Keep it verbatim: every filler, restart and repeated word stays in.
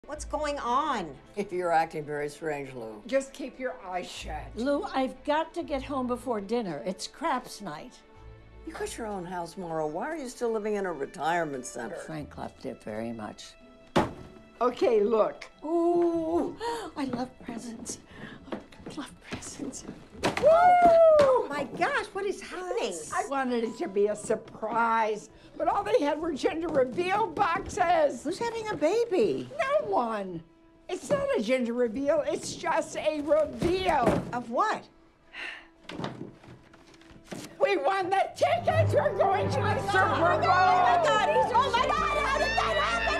What's going on? You're acting very strange, Lou. Just keep your eyes shut. Lou, I've got to get home before dinner. It's craps night. You got your own house, Mauro. Why are you still living in a retirement center? Frank loved it very much. Okay, look. Ooh, I love presents. I love presents. Woo! Oh my gosh, what is happening? I wanted it to be a surprise, but all they had were gender reveal boxes. Who's having a baby? No one. It's not a gender reveal, it's just a reveal. Of what? We won the tickets! We're going to the Super Bowl! Oh my God! Oh my God! How did that happen?